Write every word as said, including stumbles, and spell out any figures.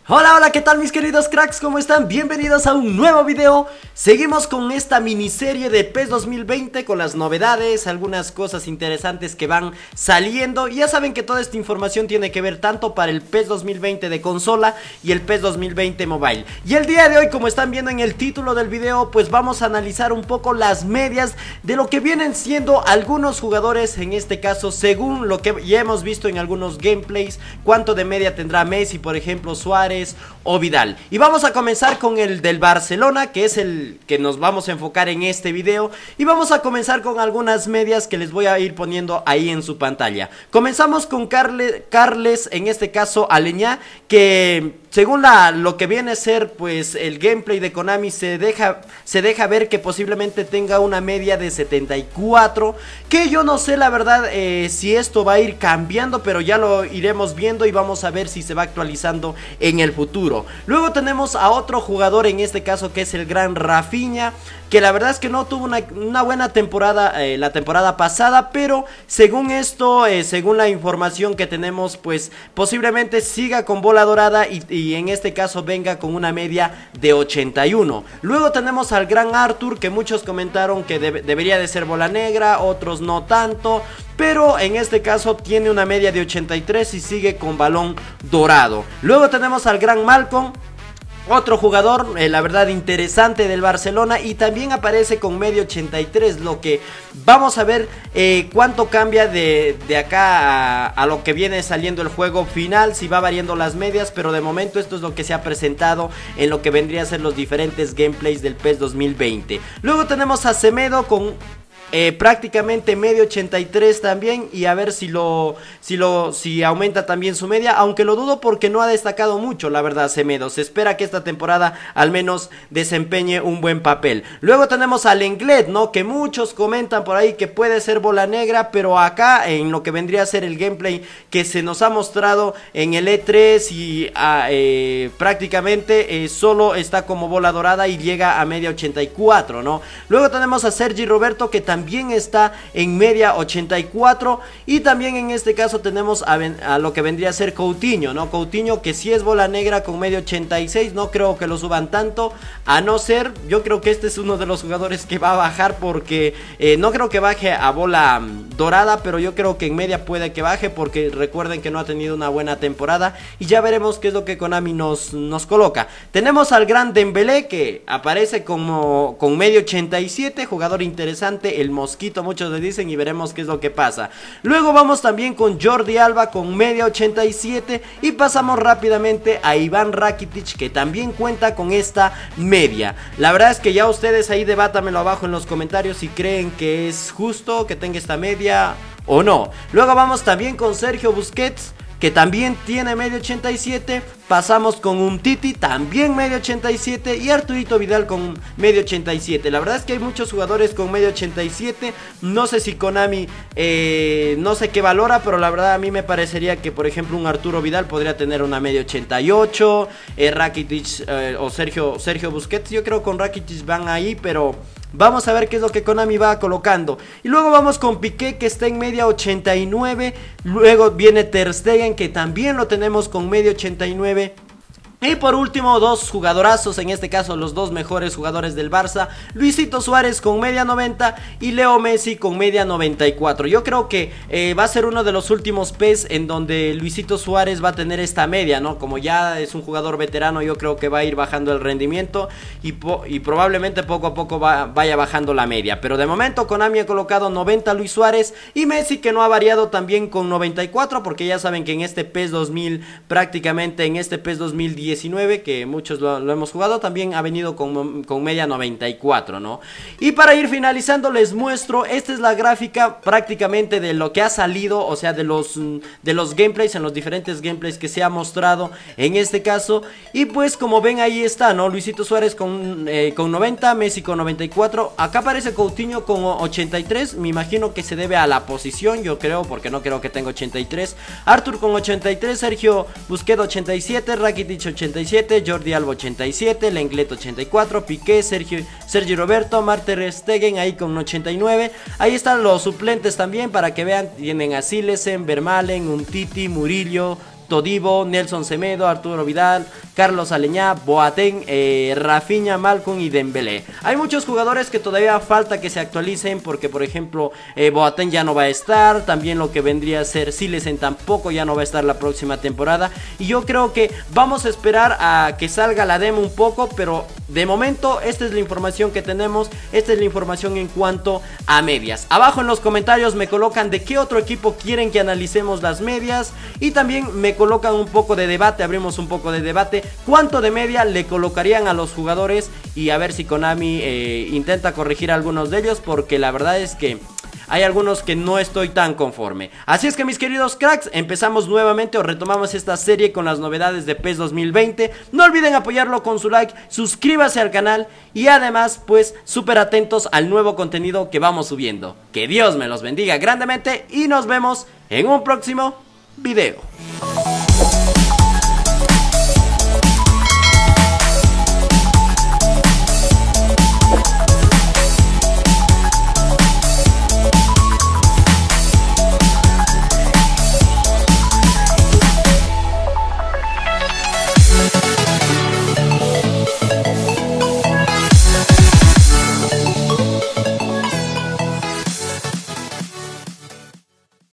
Hola, hola, ¿qué tal mis queridos cracks? ¿Cómo están? Bienvenidos a un nuevo video. Seguimos con esta miniserie de PES dos mil veinte con las novedades, algunas cosas interesantes que van saliendo. Y ya saben que toda esta información tiene que ver tanto para el PES dos mil veinte de consola y el PES dos mil veinte mobile. Y el día de hoy, como están viendo en el título del video, pues vamos a analizar un poco las medias de lo que vienen siendo algunos jugadores. En este caso, según lo que ya hemos visto en algunos gameplays, cuánto de media tendrá Messi, por ejemplo, Suárez o Vidal. Y vamos a comenzar con el del Barcelona, que es el que nos vamos a enfocar en este video. Y vamos a comenzar con algunas medias que les voy a ir poniendo ahí en su pantalla. Comenzamos con Carle, Carles, en este caso Aleñá, que según la, lo que viene a ser pues el gameplay de Konami, se deja, se deja ver que posiblemente tenga una media de setenta y cuatro, que yo no sé la verdad eh, si esto va a ir cambiando, pero ya lo iremos viendo y vamos a ver si se va actualizando en el futuro. Luego tenemos a otro jugador, en este caso que es el gran Rafinha, que la verdad es que no tuvo una, una buena temporada eh, la temporada pasada, pero según esto, eh, según la información que tenemos, pues posiblemente siga con bola dorada y, y en este caso venga con una media de ochenta y uno. Luego tenemos al gran Arthur, que muchos comentaron que deb debería de ser bola negra, otros no tanto, pero en este caso tiene una media de ochenta y tres y sigue con balón dorado. Luego tenemos al gran Malcolm, otro jugador, eh, la verdad interesante del Barcelona, y también aparece con medio ochenta y tres, lo que vamos a ver eh, cuánto cambia de, de acá a, a lo que viene saliendo el juego final, si va variando las medias, pero de momento esto es lo que se ha presentado en lo que vendría a ser los diferentes gameplays del PES dos mil veinte. Luego tenemos a Semedo con Eh, prácticamente medio ochenta y tres también, y a ver si lo si lo si aumenta también su media, aunque lo dudo porque no ha destacado mucho la verdad Semedo. Se espera que esta temporada al menos desempeñe un buen papel. Luego tenemos al Lenglet, ¿no? Que muchos comentan por ahí que puede ser bola negra, pero acá en lo que vendría a ser el gameplay que se nos ha mostrado en el E tres y a, eh, prácticamente eh, solo está como bola dorada y llega a media ochenta y cuatro, ¿no? Luego tenemos a Sergi Roberto, que también También está en media ochenta y cuatro. Y también en este caso tenemos a, a lo que vendría a ser Coutinho, ¿no? Coutinho, que si es bola negra con media ochenta y seis. No creo que lo suban tanto, a no ser, yo creo que este es uno de los jugadores que va a bajar, porque eh, no creo que baje a bola dorada, pero yo creo que en media puede que baje, porque recuerden que no ha tenido una buena temporada. Y ya veremos qué es lo que Konami nos, nos coloca. Tenemos al gran Dembélé, que aparece como con medio ochenta y siete, jugador interesante, el Mosquito muchos le dicen, y veremos qué es lo que pasa. Luego vamos también con Jordi Alba con media ochenta y siete, y pasamos rápidamente a Iván Rakitic, que también cuenta con esta media. La verdad es que ya ustedes ahí debátamelo abajo en los comentarios si creen que es justo que tenga esta media o no. Luego vamos también con Sergio Busquets, que también tiene medio ochenta y siete. Pasamos con Umtiti, también medio ochenta y siete, y Arturito Vidal con medio ochenta y siete. La verdad es que hay muchos jugadores con medio ochenta y siete. No sé si Konami eh, no sé qué valora, pero la verdad a mí me parecería que por ejemplo un Arturo Vidal podría tener una media ochenta y ocho, eh, Rakitic eh, o Sergio, Sergio Busquets. Yo creo que con Rakitic van ahí, pero vamos a ver qué es lo que Konami va colocando. Y luego vamos con Piqué, que está en media ochenta y nueve. Luego viene Ter Stegen, que también lo tenemos con media ochenta y nueve. Y por último, dos jugadorazos, en este caso los dos mejores jugadores del Barça, Luisito Suárez con media noventa y Leo Messi con media noventa y cuatro. Yo creo que eh, va a ser uno de los últimos PES en donde Luisito Suárez va a tener esta media, ¿no? Como ya es un jugador veterano, yo creo que va a ir bajando el rendimiento y, po y probablemente poco a poco va vaya bajando la media. Pero de momento Konami ha colocado noventa Luis Suárez, y Messi, que no ha variado, también con noventa y cuatro, porque ya saben que en este PES dos mil, prácticamente en este PES dos mil diecinueve, que muchos lo, lo hemos jugado, también ha venido con, con media noventa y cuatro, ¿no? Y para ir finalizando les muestro, esta es la gráfica prácticamente de lo que ha salido, o sea de los, de los gameplays, en los diferentes gameplays que se ha mostrado en este caso. Y pues como ven ahí está, ¿no? Luisito Suárez con, eh, con noventa, Messi con noventa y cuatro, acá aparece Coutinho con ochenta y tres, me imagino que se debe a la posición, yo creo, porque no creo que tenga ochenta y tres. Arthur con ochenta y tres, Sergio Busquets ochenta y siete, Rakitic ochenta y siete, Jordi Alba ochenta y siete, Lenglet ochenta y cuatro, Piqué, Sergio, Sergi Roberto, Ter Stegen ahí con ochenta y nueve. Ahí están los suplentes también para que vean, tienen a Silesen, Vermaelen, Umtiti, Murillo, Todibo, Nelson Semedo, Arturo Vidal, Carlos Aleñá, Boateng, eh, Rafinha, Malcom y Dembélé. Hay muchos jugadores que todavía falta que se actualicen, porque por ejemplo eh, Boateng ya no va a estar, también lo que vendría a ser Silesen tampoco ya no va a estar la próxima temporada, y yo creo que vamos a esperar a que salga la demo un poco, pero de momento esta es la información que tenemos, esta es la información en cuanto a medias. Abajo en los comentarios me colocan de qué otro equipo quieren que analicemos las medias, y también me colocan un poco de debate, abrimos un poco de debate, cuánto de media le colocarían a los jugadores, y a ver si Konami eh, intenta corregir algunos de ellos, porque la verdad es que hay algunos que no estoy tan conforme. Así es que mis queridos cracks, empezamos nuevamente o retomamos esta serie con las novedades de PES dos mil veinte. No olviden apoyarlo con su like, suscríbase al canal y además pues súper atentos al nuevo contenido que vamos subiendo. Que Dios me los bendiga grandemente y nos vemos en un próximo video.